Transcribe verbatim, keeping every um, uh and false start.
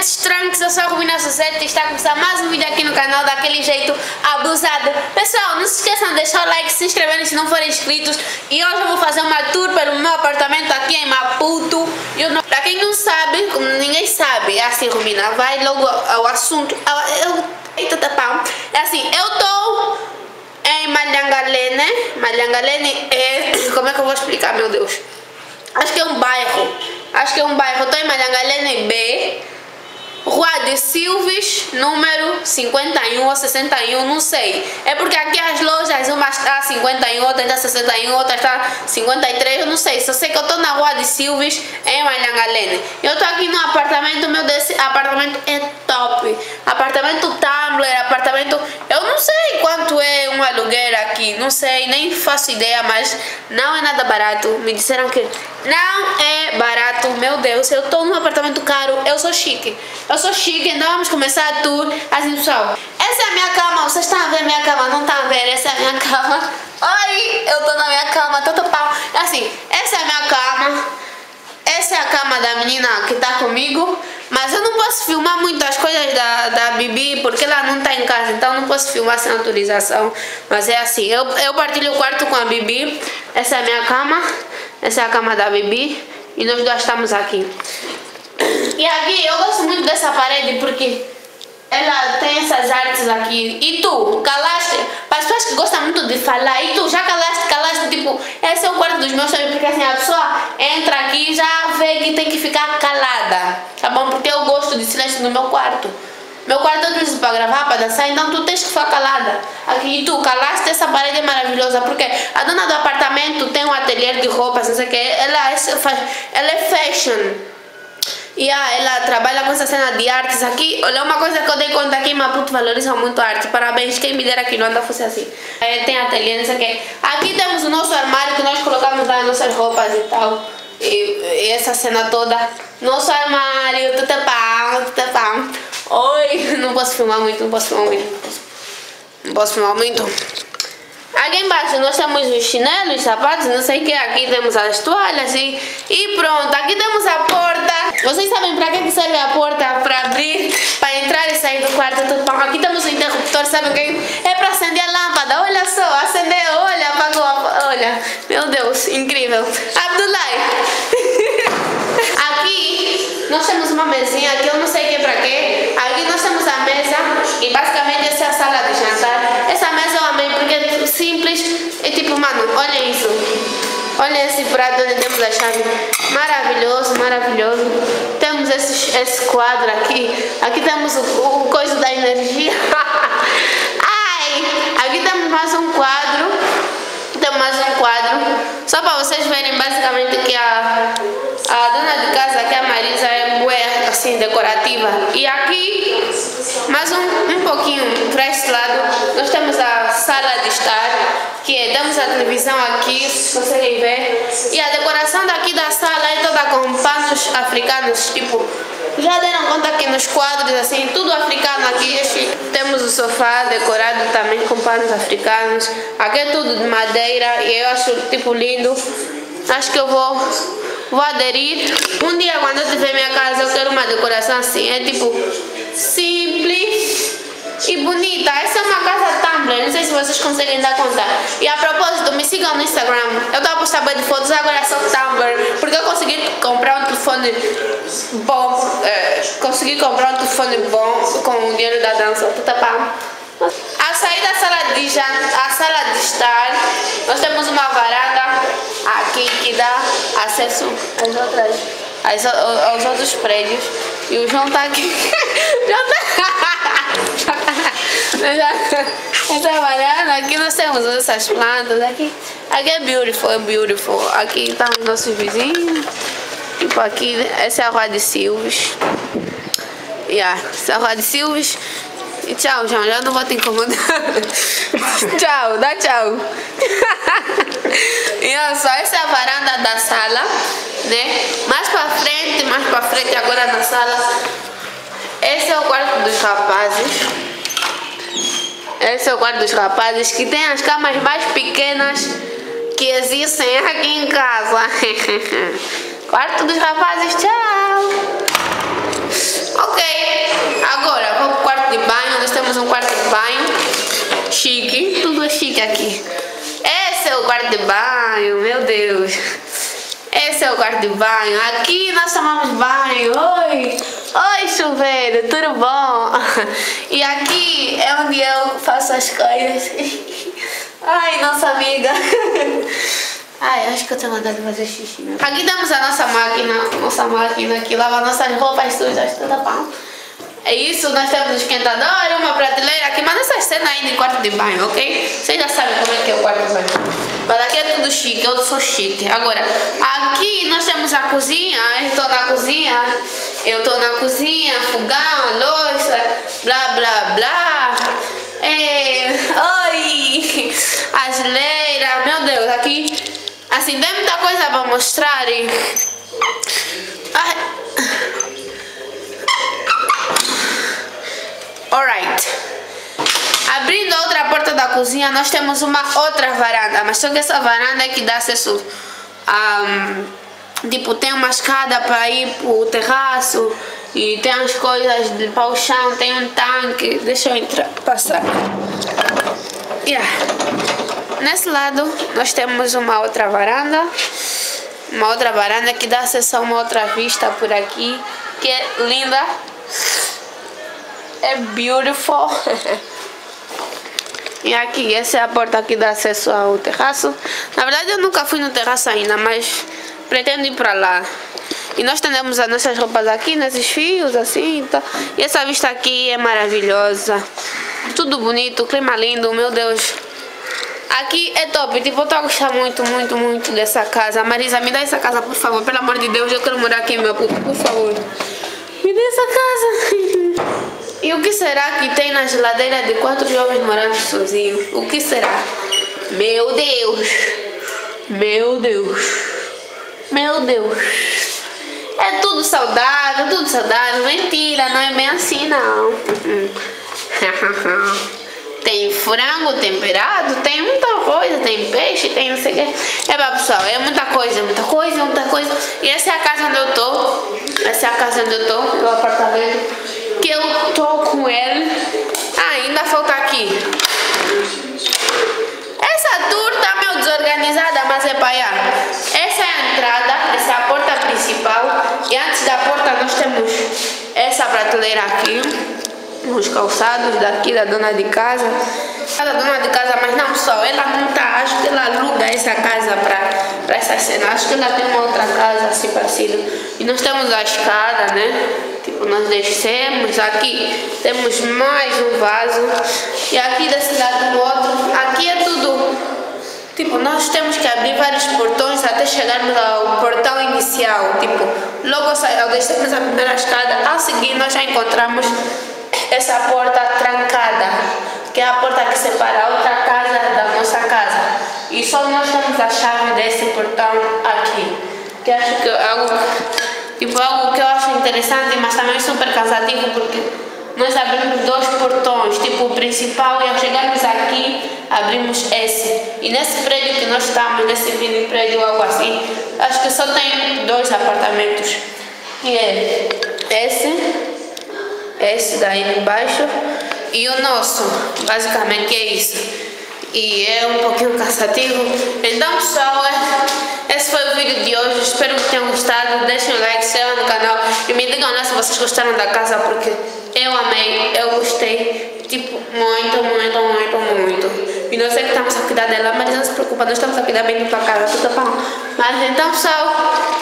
Trunks, Trunks, eu sou a Rubina Suzete e está a começar mais um vídeo aqui no canal daquele jeito abusado. Pessoal, não se esqueçam de deixar o like, se inscreverem se não forem inscritos. E hoje eu vou fazer uma tour pelo meu apartamento aqui em Maputo. Eu não... Pra quem não sabe, como ninguém sabe, é assim, Rubina, vai logo ao assunto. Eu... Eita, tá pau. É assim, eu tô em Malhangalene. Malhangalene é... Como é que eu vou explicar, meu Deus? Acho que é um bairro. Acho que é um bairro. Eu tô em Malhangalene B. Rua de Silves, número cinquenta e um ou sessenta e um, não sei. É porque aqui as lojas, uma está cinquenta e um, outra está sessenta e um, outra está cinquenta e três, eu não sei. Só sei que eu estou na Rua de Silves, em Malhangalene. Eu estou aqui no apartamento, meu desse apartamento é top. Apartamento Tumblr, apartamento... Eu não sei quanto é um aluguel aqui, não sei, nem faço ideia, mas não é nada barato. Me disseram que não é barato, meu Deus. Eu estou num apartamento caro, eu sou chique. Eu sou chique, então vamos começar a tour. Assim, pessoal, essa é a minha cama. Vocês estão a ver minha cama? Não estão a ver? Essa é a minha cama. Oi, eu tô na minha cama, todo pau. Assim, essa é a minha cama. Essa é a cama da menina que tá comigo. Mas eu não posso filmar muitas coisas da, da Bibi, porque ela não tá em casa. Então não posso filmar sem autorização. Mas é assim, eu, eu partilho o quarto com a Bibi. Essa é a minha cama. Essa é a cama da Bibi. E nós dois estamos aqui. E aqui eu gosto muito dessa parede porque ela tem essas artes aqui. E tu, calaste? Para as pessoas que gostam muito de falar, e tu já calaste, calaste, tipo, esse é o quarto dos meus sonhos, porque assim a pessoa entra aqui e já vê que tem que ficar calada, tá bom? Porque eu gosto de silêncio no meu quarto. Meu quarto eu utilizo para gravar, para dançar, então tu tens que ficar calada. Aqui, e tu, calaste, essa parede é maravilhosa, porque a dona do apartamento tem um ateliê de roupas, não sei o que, ela, ela é fashion. E ah, ela trabalha com essa cena de artes aqui. Olha, uma coisa que eu dei conta aqui em Maputo, valorizam muito a arte. Parabéns, quem me dera que não anda fosse assim. É, tem ateliê, não sei o que. Aqui temos o nosso armário que nós colocamos lá as nossas roupas e tal. E, e essa cena toda. Nosso armário, tutapão, tutapão. Oi, não posso filmar muito, não posso filmar muito. Não posso filmar muito. Aqui embaixo nós temos os chinelos, sapatos, não sei o que. Aqui temos as toalhas e, e pronto. Aqui temos a porta. Vocês sabem para que serve a porta? Para abrir, para entrar e sair do quarto. Tudo bom. Aqui temos o interruptor, sabe o que? É para acender a lâmpada. Olha só, acender, olha, apagou, olha. Meu Deus, incrível. Abdullah. Aqui nós temos uma mesinha, aqui eu não sei que é para quê. Aqui nós temos a mesa e basicamente essa é a sala de jantar. Essa mesa eu amei porque é simples e tipo, mano, olha isso. Olha esse prato onde temos a chave. Maravilhoso, maravilhoso. Temos esse, esse quadro aqui. Aqui temos o, o coisa da energia. Ai! Aqui temos mais um quadro. Temos mais um quadro. Só para vocês verem basicamente que a, a dona de casa, que é a Marisa, é bué, assim, decorativa. E aqui, mais um, um pouquinho para este lado, nós temos a sala de estar, que é, temos a televisão aqui, se conseguem ver. E a decoração daqui da sala é toda com panos africanos, tipo, já deram conta que nos quadros, assim, tudo africano aqui. Temos o sofá decorado também com panos africanos. Aqui é tudo de madeira e eu acho, tipo, lindo. Acho que eu vou, vou aderir. Um dia, quando eu tiver minha casa, eu quero uma decoração assim. É, tipo, simples e bonita. Essa é uma casa Tumblr, não sei se vocês conseguem dar conta. E a propósito, me sigam no Instagram. Eu estava a postar bem de fotos, agora é só Tumblr, porque eu consegui comprar um telefone bom. É, consegui comprar um telefone bom com o dinheiro da dança. Tá bom. A sair da sala de jantar, a sala de estar, nós temos uma varanda aqui que dá acesso às outras, às, aos outros prédios. E o João tá aqui. João tá... Essa varanda, aqui nós temos essas plantas, aqui, aqui é beautiful, é beautiful. Aqui estão os nossos vizinhos. Tipo aqui, essa é a Rua de Silves. Yeah, essa é a Rua de Silves. E tchau, João, já não vou te incomodar. Tchau, dá tchau. E olha só, essa é a varanda da sala, né? Mais pra frente, mais pra frente agora na sala. Esse é o quarto dos rapazes. Esse é o quarto dos rapazes, que tem as camas mais pequenas que existem aqui em casa. Quarto dos rapazes, tchau. Ok, chique aqui. Esse é o quarto de banho, meu Deus. Esse é o quarto de banho. Aqui nós tomamos banho. Oi, oi chuveiro, tudo bom? E aqui é onde eu faço as coisas. Ai, nossa amiga. Ai, acho que eu tenho vontade de fazer xixi, né? Aqui temos a nossa máquina, nossa máquina que lava nossas roupas sujas, tudo bom? É isso, nós temos um esquentador, uma prateleira aqui, mas nessas cenas aí de quarto de banho, ok? Vocês já sabem como é que é o quarto de banho. Mas aqui é tudo chique, eu sou chique. Agora, aqui nós temos a cozinha, eu estou na cozinha, eu estou na cozinha, fogão, louça, blá blá blá. É, oi, a geleira, meu Deus, aqui, assim, tem muita coisa para mostrar. E... Ai. Alright. Abrindo a outra porta da cozinha, nós temos uma outra varanda, mas só que essa varanda é que dá acesso a... Um, tipo, tem uma escada para ir pro terraço e tem as coisas para o chão, tem um tanque. Deixa eu entrar, passar. Yeah. Nesse lado nós temos uma outra varanda, uma outra varanda que dá acesso a uma outra vista por aqui, que é linda. É beautiful. E aqui, essa é a porta que dá acesso ao terraço. Na verdade eu nunca fui no terraço ainda, mas pretendo ir para lá. E nós tendemos as nossas roupas aqui, nesses fios, assim, então. E essa vista aqui é maravilhosa. Tudo bonito, clima lindo, meu Deus. Aqui é top, tipo, eu tô a gostar muito, muito, muito dessa casa. Marisa, me dá essa casa, por favor, pelo amor de Deus, eu quero morar aqui, meu puto, por favor. Me dê essa casa. E o que será que tem na geladeira de quatro jovens morando sozinhos? O que será? Meu Deus. Meu Deus. Meu Deus. É tudo saudável, tudo saudável. Mentira, não é bem assim não. Tem frango temperado, tem muita coisa, tem peixe, tem não sei o que. É, pessoal, é muita coisa, muita coisa, muita coisa. E essa é a casa onde eu tô. Essa é a casa onde eu tô, o apartamento que eu tô com ele. Ah, ainda falta aqui. Essa tour tá meio desorganizada, mas é para allá. Essa é a entrada, essa é a porta principal. E antes da porta nós temos essa prateleira aqui. Os calçados daqui da dona de casa. A dona de casa, mas não só, ela não tá, acho que ela aluga essa casa para essa cena. Acho que ela tem uma outra casa assim parecida. E nós temos a escada, né? Tipo, nós descemos, aqui temos mais um vaso. E aqui desse lado do outro, aqui é tudo. Tipo, nós temos que abrir vários portões até chegarmos ao portão inicial. Tipo, logo ao descermos a primeira escada, ao seguir nós já encontramos essa porta trancada, que é a porta que separa a outra casa da nossa casa. E só nós temos a chave desse portão aqui. Que acho que é algo, tipo, algo que eu acho interessante, mas também super cansativo, porque nós abrimos dois portões, tipo o principal, e ao chegarmos aqui, abrimos esse. E nesse prédio que nós estamos, nesse mini prédio, algo assim, acho que só tem dois apartamentos. Que é esse. Esse daí embaixo e o nosso, basicamente é isso. E é um pouquinho cansativo. Então pessoal, esse foi o vídeo de hoje. Espero que tenham gostado. Deixem o like, se inscrevam no canal e me digam lá se vocês gostaram da casa, porque eu amei, eu gostei, tipo, muito, muito, muito, muito. E nós sei que estamos a cuidar dela, mas não se preocupa, nós estamos a cuidar bem da tua casa, tudo bom? Mas então pessoal,